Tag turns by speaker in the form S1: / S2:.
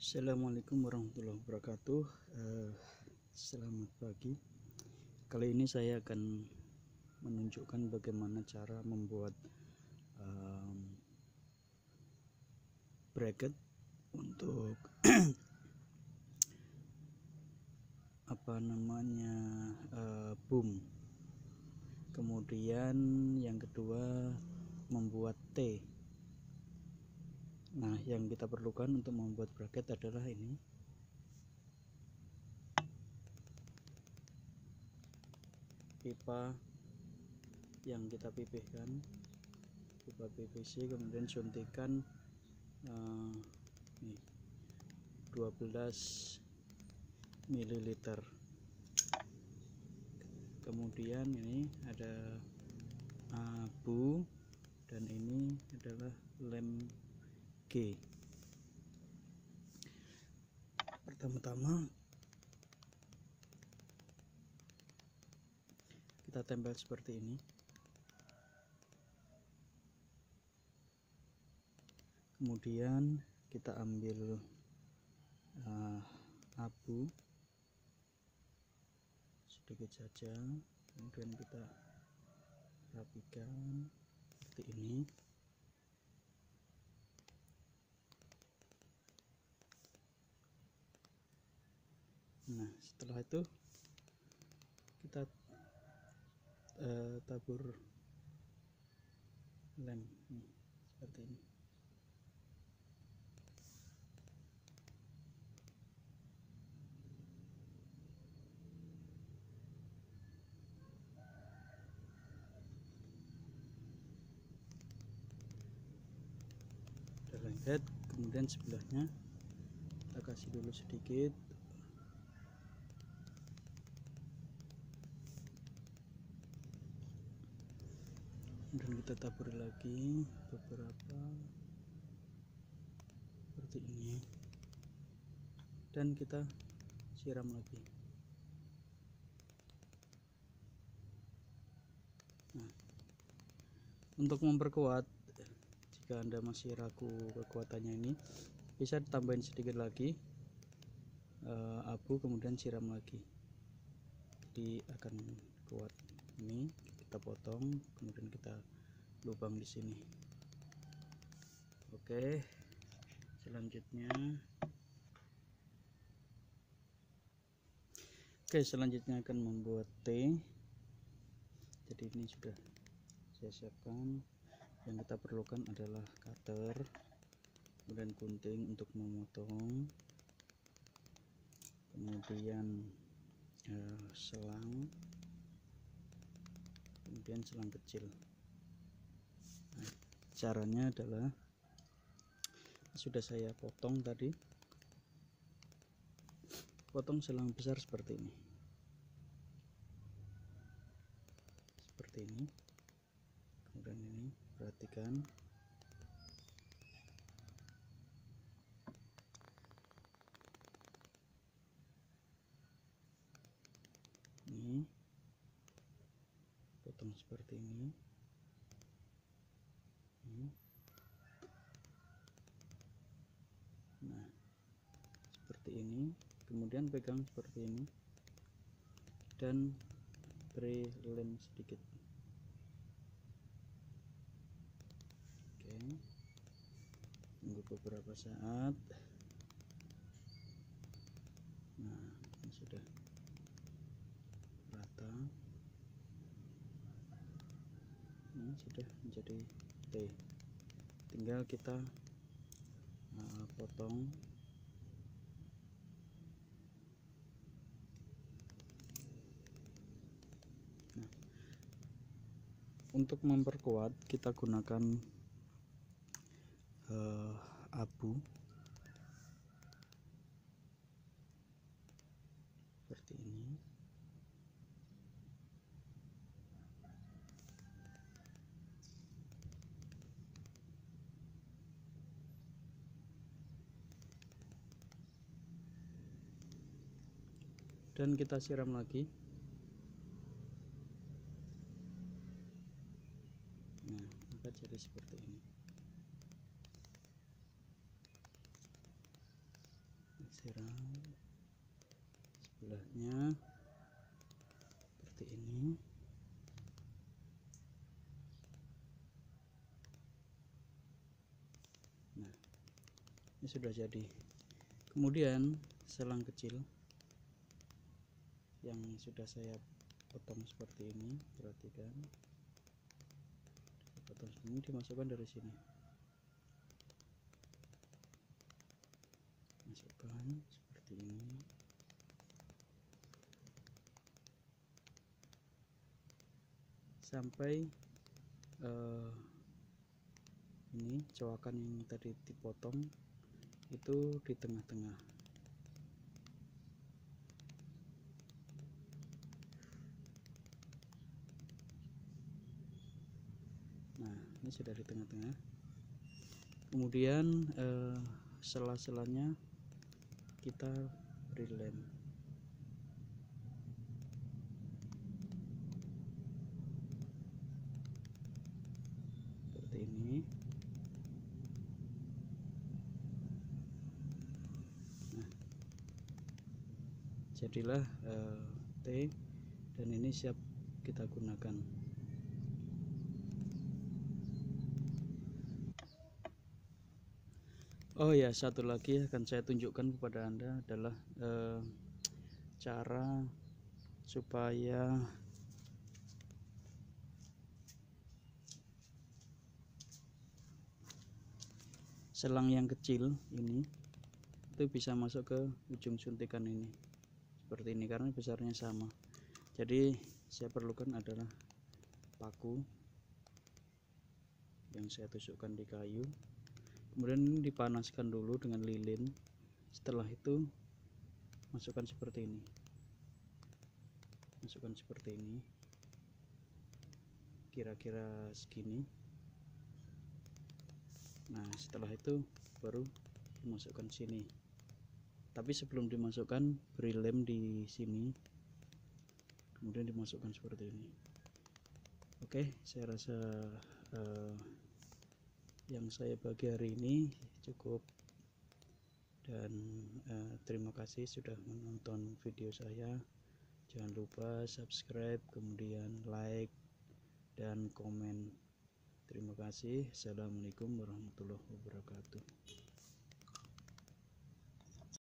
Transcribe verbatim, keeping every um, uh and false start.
S1: Assalamualaikum warahmatullahi wabarakatuh. Eh, selamat pagi. Kali ini saya akan menunjukkan bagaimana cara membuat um, bracket untuk apa namanya uh, boom. Kemudian yang kedua membuat T. Nah, yang kita perlukan untuk membuat bracket adalah ini. Pipa yang kita pipihkan, pipa P V C, kemudian suntikan uh, nih, dua belas mililiter. Kemudian ini ada abu dan ini adalah lem G. Pertama-tama kita tempel seperti ini. Kemudian kita ambil uh, abu sedikit saja, kemudian kita rapikan seperti ini. Nah, setelah itu kita uh, tabur lem nih, seperti ini. Udah lengket, kemudian sebelahnya kita kasih dulu sedikit. Dan kita tabur lagi beberapa seperti ini, dan kita siram lagi. Nah, untuk memperkuat, jika Anda masih ragu kekuatannya ini, bisa ditambahin sedikit lagi uh, abu, kemudian siram lagi, jadi akan kuat. Ini kita potong, kemudian kita lubang di sini. Oke, selanjutnya oke selanjutnya akan membuat T. Jadi ini sudah saya siapkan. Yang kita perlukan adalah cutter, kemudian gunting untuk memotong, kemudian eh, selang, kemudian selang kecil. Nah, caranya adalah sudah saya potong tadi, potong selang besar seperti ini, seperti ini. Kemudian ini perhatikan, ini potong seperti ini. Nah, seperti ini, kemudian pegang seperti ini dan beri lem sedikit. Oke, tunggu beberapa saat. Nah, ini sudah rata, ini sudah menjadi T. Tinggal kita uh, potong. Nah, untuk memperkuat kita gunakan uh, abu seperti ini. Dan kita siram lagi. Nah, maka jadi seperti ini. siram sebelahnya seperti ini. Nah, ini sudah jadi. Kemudian selang kecil yang sudah saya potong seperti ini, perhatikan, potong ini dimasukkan dari sini, masukkan seperti ini. Sampai uh, ini coakan yang tadi dipotong itu di tengah-tengah. Nah, ini sudah di tengah-tengah. Kemudian uh, sela-selanya kita beri lem. Ini nah, jadilah uh, T, dan ini siap kita gunakan. Oh ya, satu lagi akan saya tunjukkan kepada Anda adalah uh, cara supaya selang yang kecil ini itu bisa masuk ke ujung suntikan ini seperti ini, karena besarnya sama. Jadi saya perlukan adalah paku yang saya tusukkan di kayu, kemudian ini dipanaskan dulu dengan lilin. Setelah itu masukkan seperti ini, masukkan seperti ini, kira-kira segini. Nah, setelah itu baru dimasukkan sini. Tapi sebelum dimasukkan, beri lem di sini, kemudian dimasukkan seperti ini. Oke, saya rasa uh, yang saya bagi hari ini cukup, dan uh, terima kasih sudah menonton video saya. Jangan lupa subscribe, kemudian like dan komen. Terima kasih. Assalamualaikum warahmatullahi wabarakatuh.